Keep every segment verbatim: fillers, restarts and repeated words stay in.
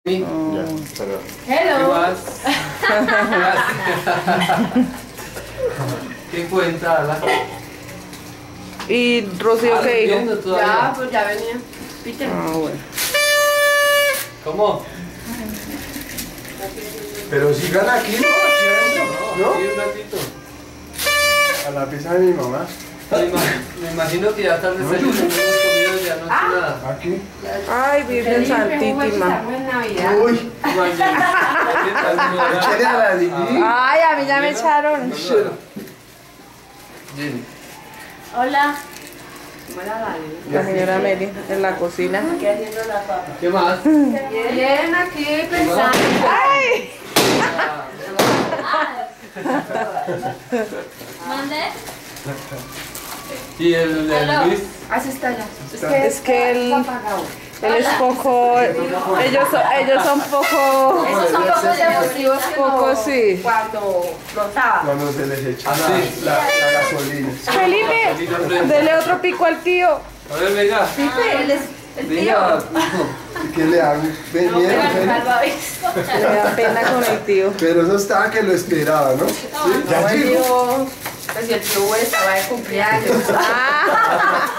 Sí. Oh. Ya, pero... Hello. ¿Qué cuenta, Ala? ¿Y Rocío Ah, qué dijo? viendo todavía. Ya, pues ya venía. Peter. Ah, bueno. ¿Cómo? Pero sigan aquí, ¿no? Aquí adentro, No, ¿no? sí, un ratito. A la pieza de mi mamá. Me ima- me imagino que ya están desayunando, hemos comido, ya no sé Ah. nada. Aquí. Ay, Virgen Santísima. Estamos en Navidad. Uy. Échale a la Lili. Ay, a mí ya me echaron. Dime. Hola. Buena Dani. La señora Meli en la cocina. ¿Qué haciendo la papa? ¿Qué más? Bien, aquí pensando. ¡Ay! ¿Mande? ¿Y el, el Luis? Así está ya. Es que él, apagado. él es poco. Ellos son, ellos son poco. Esos son pocos emotivos que Poco, no- sí. Cuando flotaba. Cuando se les echa Ah, la, sí. la, la gasolina. Felipe, dele otro pico al tío. A ver, venga. Pipe, él es el tío. Venga. ¿Y qué le hago? Ven, No, mira, pero ven. salvavidas. Le da pena con el tío. Pero eso estaba que lo esperaba, ¿no? ¿Sí? Ya No, el llegó. tío, pues si el tío estaba de cumpleaños. Ah,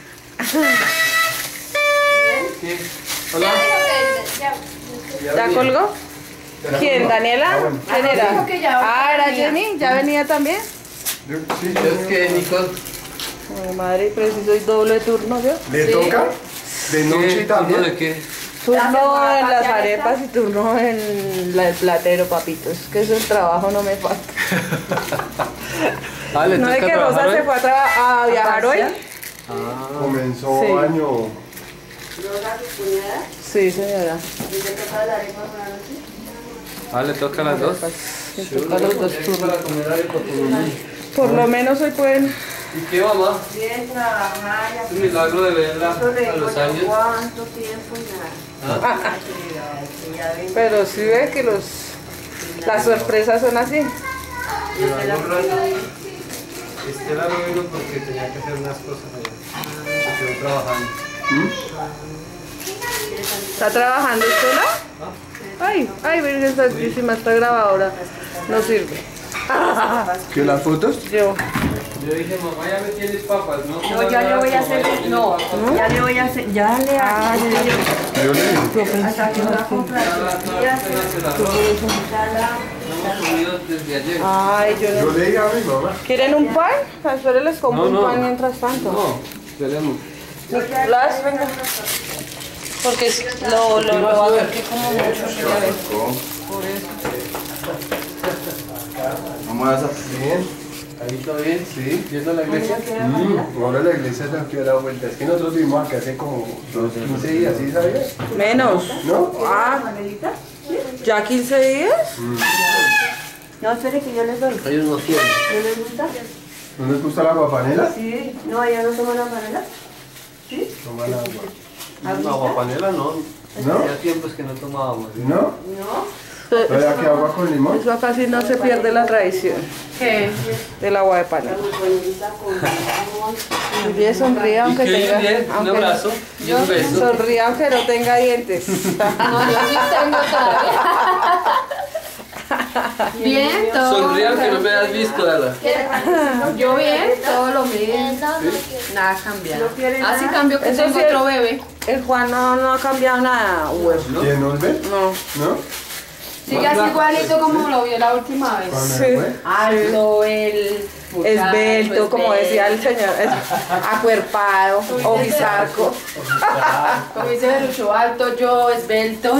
¿Qué? Hola. ¿ya colgó? ¿Quién? ¿Daniela? Ah, bueno. ¿Quién era? Dijo que ya Ah, era venía. Jenny. ¿Ya venía también? Yo- sí, Es que Nicole. Ay, madre, preciso y doble turno, ¿vio? ¿Le Sí. toca? ¿De noche ¿Qué? y también? ¿De qué? Turno en las arepas y turno en la- el platero, papito. Es que eso el trabajo no me falta. Ah, ¿le No es toca que Rosa trabajar se hoy? fue a, traba- a viajar hoy. Ah. Comenzó Sí. año. Sí, señora. Ah, ¿le toca a las dos? Me toca los dos turnos. Para comer arepa por lo menos. Por lo menos hoy pueden. ¿Y qué, mamá? Bien, trabajar. Es un milagro de verla a los años. ¿Cuánto tiempo ya? ¿Ah? Ya ven. Pero sí ve que los las sorpresas son así. Pero algún rato. Estela no vino porque tenía que hacer unas cosas allá. Se quedó trabajando. ¿Está trabajando Estela? Ay, ay, Virgen Santísima, esta grabadora no sirve. ¿Qué las fotos? Yo. Yo dije, mamá, ya me tienes papas, ¿no? No, ya le voy a hacer. No, ya le voy a hacer. Ya le Ah, hago. Yo le digo. Hasta que va a comprar. Hemos comido desde ayer. Ay, yo Yo no. le digo a mi mamá. ¿Quieren un pan? A ustedes les compro No, un no. pan mientras tanto. No, esperemos. Nicolás, venga. Porque es- lo, lo, lo acerqué como mucho. Ya ves. Por eso. Vamos a hacer bien. Ahí todo bien, sí. ¿Yendo a la iglesia? Mm, ahora la iglesia es la que da vuelta. Es que nosotros vivimos acá hace como dos, quince días, ¿sí sabías? Menos. ¿No? Ah, ¿ya quince días? No, espere que yo les doy. Ellos no quieren. ¿No les gusta? ¿No les gusta la guapanela? Sí. No, ella no toma la panela. Toma la agua. No, aguapanela no. ¿No? Ya tiempos que no tomábamos. ¿sí? ¿No? No. ¿Todavía que agua con limón? Eso acá sí no se pierde la tradición ¿Qué? del agua de panela. Muy bien, sonríe Y aunque que hoy tenga. bien, un aunque- abrazo y un beso. Sonríe aunque no tenga dientes. No, yo sí tengo todavía. Bien, todo. Sonríe aunque no me has visto, Ala. Yo bien, todo lo mismo. Nada cambiado. Así cambió que Eso tengo sí. otro bebé. El Juan no, no ha cambiado nada, huevo. ¿Quién nos ve? No. ¿No? Sigue así igualito como lo vio la última vez. ¿Cuándo Sí. fue? Alto, el Esbelto, como decía el señor, es acuerpado, ojizarco. Como dice Berucho, alto, yo, esbelto.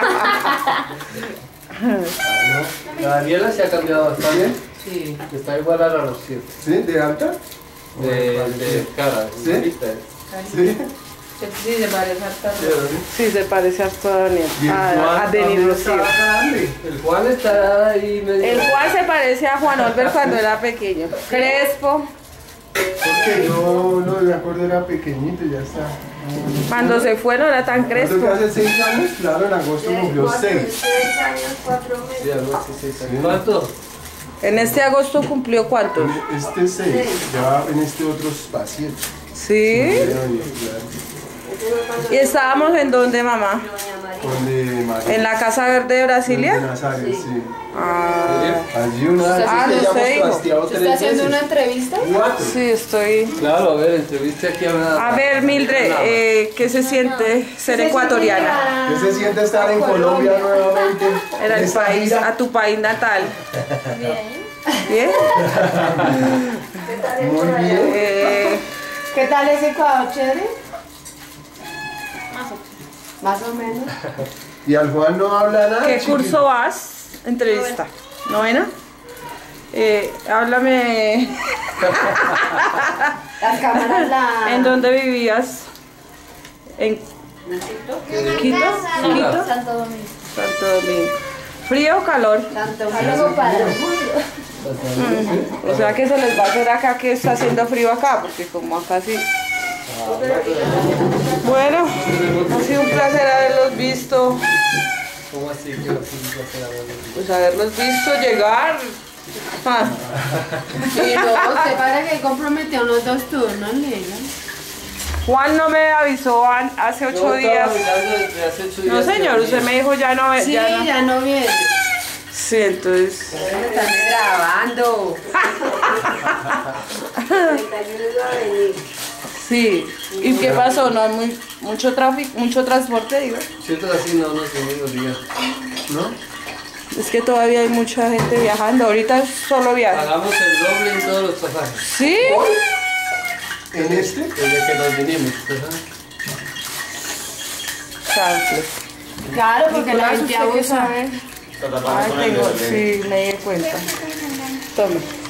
La Daniela se ha cambiado bastante. Sí. Está igual a la Rocío. ¿Sí? ¿De alta? De, de cara. ¿Sí? de vista. Sí. Sí, se parece hasta. Sí, se parece harto a Daniel, ¿Y el a, a Juan Denis también Rocío. estaba grande? El Juan está ahí medio. El Juan se parece a Juan Olver cuando era pequeño. Crespo, Porque yo no me acuerdo, era pequeñito y ya está. cuando se fue no era tan Creo que crespo. hace seis años, claro, en agosto cumplió seis. Seis años, cuatro meses. Sí, algo así, seis años. ¿Cuánto? En este agosto cumplió cuántos. Este seis, ya en este otros pacientes. Sí. Y estábamos en donde, mamá. Doña María. Donde María. ¿En la Casa Verde de Brasilia? De Nazaret, sí. Ah, Allí una vez Ah, que no ya sé, hemos hijo. trasteado ¿Se tres está haciendo veces. una entrevista? Cuatro. sí, estoy... Claro, a ver, entrevista aquí a una... A ver, Mildred, eh, ¿qué se siente ser ecuatoriana? ¿Qué se siente estar en Colombia nuevamente? Era el Esta país, gira. a tu país natal. Bien. ¿Bien? Muy bien. Eh, ¿Qué tal ese Ecuador, chévere? Más o menos. Y al Juan no habla nada. ¿Qué chiquito. curso vas? Entrevista. ¿Novena? Eh, háblame. Las cámaras la... ¿En dónde vivías? ¿En Quito? ¿Quito? Santo Domingo. Santo Domingo. ¿Frío o calor? Tanto Algo para el mundo. O sea que se les va a hacer acá que está haciendo frío acá, porque como acá sí. Bueno, ha sido un placer haberlos visto, ¿Cómo así que no puedo hacer algo? pues haberlos visto llegar. Ah, Y luego usted para que comprometió unos dos turnos, Lila. Juan no me avisó an- hace ocho Yo estaba días. mirando desde hace ocho días No que señor, venía. usted me dijo ya no, Sí, ya no. ya no viene. Sí, entonces. Me están grabando. Sí. ¿Y qué pasó? No hay muy, mucho tráfico, mucho transporte, digo. Cierto, así no nos venimos días. ¿No? Es que todavía hay mucha gente viajando. Ahorita es solo viaje. Pagamos el doble en todos los pasajes. ¿Sí? ¿En este? Desde que nos vinimos. ¿Verdad? Chanfle. Claro, porque la Nicolás, gente ¿usted qué abusa. sabe? Ay, tengo, sí, me di cuenta. Tome.